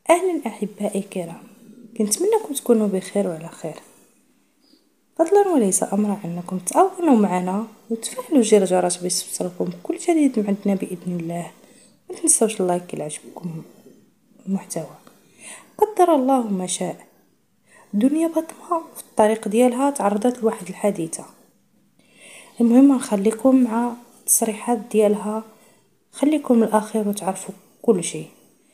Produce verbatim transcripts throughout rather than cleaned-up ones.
أهلا أحبائي الكرام، كنتمنىكم تكونوا بخير وعلى خير. فضلا وليس أمرا أنكم تعاونوا معنا وتفعلوا جرس الجرس باش توصلكم كل جديد من عندنا بإذن الله. ما تنسوش اللايك إلا عجبكم المحتوى. قدر الله ما شاء. دنيا بطمة في الطريق ديالها تعرضت لواحد الحادثة. المهم نخليكم مع التصريحات ديالها، خليكم الأخير وتعرفوا كل شيء.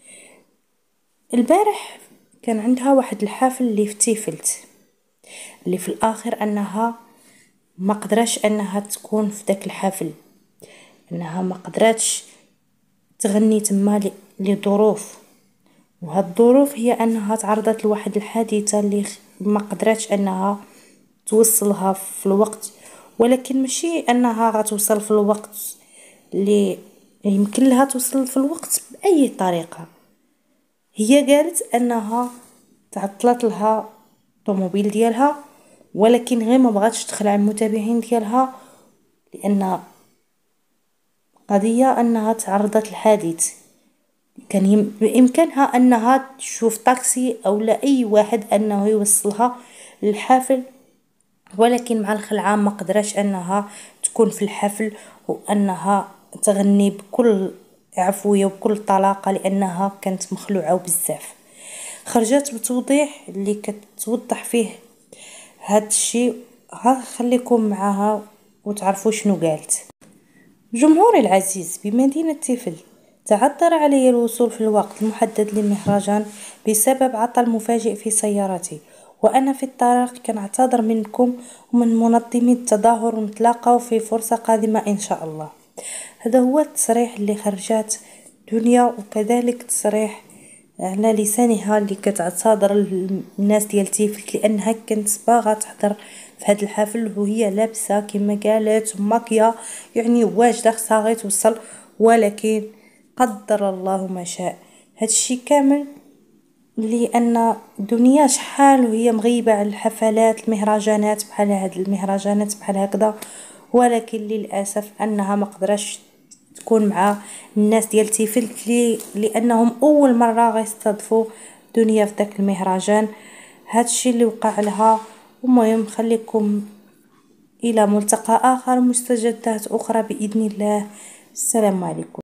البارح كان عندها واحد الحفل اللي في تيفلت، اللي في الاخر انها ما قدرش انها تكون في داك الحفل، انها ما قدرتش تغني تما لظروف، وهاد الظروف هي انها تعرضت لواحد الحادثه اللي ما قدرتش انها توصلها في الوقت، ولكن ماشي انها غتوصل في الوقت اللي يمكن لها توصل في الوقت باي طريقه. هي قالت انها تعطلت لها الطوموبيل ديالها، ولكن غير ما بغاتش تخلع المتابعين ديالها، لان قضيه انها تعرضت لحادث. كان بامكانها انها تشوف طاكسي او لا اي واحد انه يوصلها للحافل، ولكن مع الخلعه ما قدرش انها تكون في الحفل وانها تغني بكل عفويه وبكل طلاقه، لانها كانت مخلوعه بزاف. خرجت بتوضيح اللي كتوضح فيه هاد الشيء، ها خليكم معاها وتعرفوا شنو قالت. جمهوري العزيز بمدينة تيفل، تعذر علي الوصول في الوقت المحدد للمهرجان بسبب عطل مفاجئ في سيارتي، وأنا في الطريق كنعتذر منكم ومن منظمي التظاهر، ونتلاقاو في فرصة قادمة إن شاء الله. هذا هو التصريح اللي خرجت دنيا، وكذلك تصريح على لسانها اللي كتعتذر الناس ديال تيفلت، لانها كانت باغا تحضر في هذا الحفل وهي لابسه كما قالت ماكيا، يعني واجده خصها غير توصل، ولكن قدر الله ما شاء. هادشي كامل لان دنيا شحال وهي مغيبه على الحفلات المهرجانات بحال هاد المهرجانات بحال هكذا، ولكن للاسف انها ما قدرش تكون مع الناس ديال تيفلت لي لانهم اول مره غيستضيفوا دنيا في داك المهرجان. هادشي اللي وقع لها. المهم خليكم الى ملتقى اخر، مستجدات اخرى باذن الله. السلام عليكم.